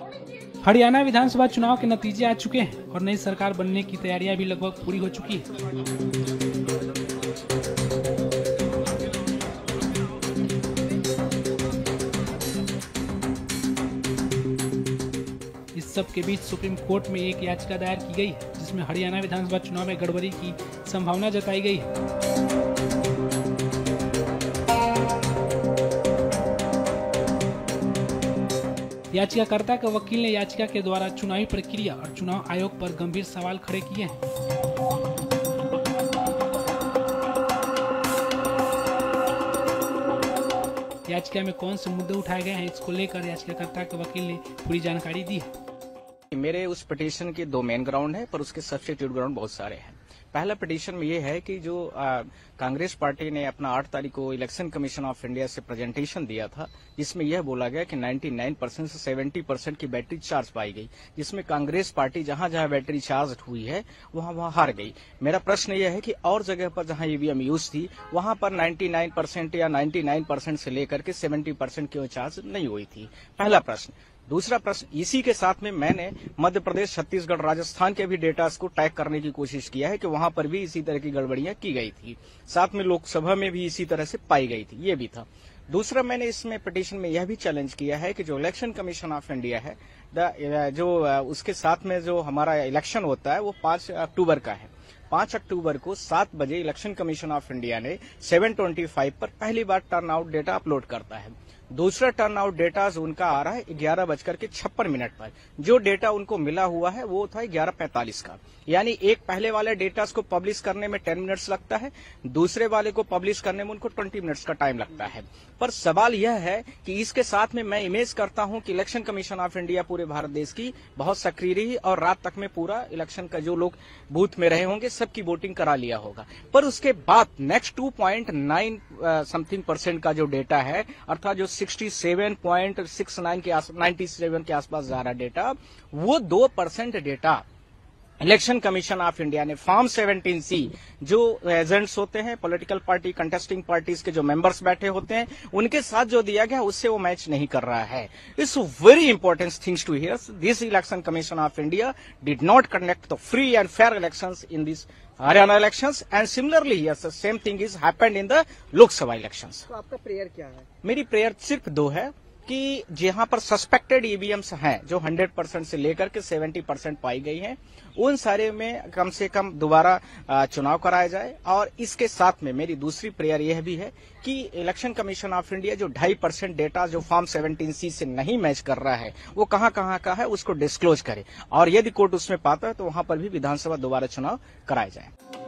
हरियाणा विधानसभा चुनाव के नतीजे आ चुके हैं और नई सरकार बनने की तैयारियां भी लगभग पूरी हो चुकी है। इस सब के बीच सुप्रीम कोर्ट में एक याचिका दायर की गई है, जिसमें हरियाणा विधानसभा चुनाव में गड़बड़ी की संभावना जताई गई है। याचिकाकर्ता के वकील ने याचिका के द्वारा चुनावी प्रक्रिया और चुनाव आयोग पर गंभीर सवाल खड़े किए हैं। याचिका में कौन से मुद्दे उठाए गए हैं, इसको लेकर याचिकाकर्ता के वकील ने पूरी जानकारी दी है। मेरे उस पिटीशन के दो मेन ग्राउंड है, पर उसके सब्स्टिट्यूट ग्राउंड बहुत सारे हैं। पहला पिटीशन में ये है कि जो कांग्रेस पार्टी ने अपना 8 तारीख को इलेक्शन कमीशन ऑफ इंडिया से प्रेजेंटेशन दिया था, जिसमें यह बोला गया कि 99% से 70% की बैटरी चार्ज पाई गई, जिसमें कांग्रेस पार्टी जहां जहां बैटरी चार्ज हुई है वहां हार गई। मेरा प्रश्न यह है कि और जगह पर जहां ईवीएम यूज थी वहां पर 99% या 99% से लेकर के 70% की चार्ज नहीं हुई थी। पहला प्रश्न। दूसरा प्रश्न, इसी के साथ में मैंने मध्य प्रदेश, छत्तीसगढ़, राजस्थान के भी डेटा को टैग करने की कोशिश किया है कि वहां पर भी इसी तरह की गड़बड़ियां की गई थी, साथ में लोकसभा में भी इसी तरह से पाई गई थी, ये भी था। दूसरा, मैंने इसमें पिटीशन में यह भी चैलेंज किया है कि जो इलेक्शन कमीशन ऑफ इंडिया है, जो उसके साथ में जो हमारा इलेक्शन होता है वो 5 अक्टूबर का है। 5 अक्टूबर को 7 बजे इलेक्शन कमीशन ऑफ इंडिया ने 7:25 पर पहली बार टर्नआउट डेटा अपलोड करता है। दूसरा टर्नआउट डेटा उनका आ रहा है 11:56 पर। जो डेटा उनको मिला हुआ है वो था 11:45 का, यानी एक पहले वाले डेटा को पब्लिश करने में 10 मिनट्स लगता है, दूसरे वाले को पब्लिश करने में उनको 20 मिनट्स का टाइम लगता है। पर सवाल यह है कि इसके साथ में मैं इमेज करता हूं कि इलेक्शन कमीशन ऑफ इंडिया पूरे भारत देश की बहुत सक्रिय रही और रात तक में पूरा इलेक्शन का जो लोग बूथ में रहे होंगे सबकी वोटिंग करा लिया होगा। पर उसके बाद नेक्स्ट 2.9 समथिंग % का जो डेटा है, अर्थात जो 67.69 के 97 के आसपास जा रहा डेटा, वो 2% data election commission of India ने फॉर्म 17C, जो एजेंट्स होते हैं पॉलिटिकल पार्टी, कंटेस्टिंग पार्टीज के जो मेंबर्स बैठे होते हैं, उनके साथ जो दिया गया उससे वो मैच नहीं कर रहा है। It's very important things to hear. This election commission of India did not conduct the free and fair elections in this Haryana elections, and similarly here the same thing is happened in the Lok Sabha elections. तो आपका prayer क्या है? मेरी prayer सिर्फ 2 है कि जहां पर सस्पेक्टेड ईवीएम्स हैं, जो 100% से लेकर के 70% पाई गई हैं, उन सारे में कम से कम दोबारा चुनाव कराया जाए। और इसके साथ में मेरी दूसरी प्रेयर यह भी है कि इलेक्शन कमीशन ऑफ इंडिया जो 2.5% डेटा जो फॉर्म 17C से नहीं मैच कर रहा है, वो कहां का है उसको डिस्क्लोज करे, और यदि कोर्ट उसमें पाता है तो वहां पर भी विधानसभा दोबारा चुनाव कराए जाए।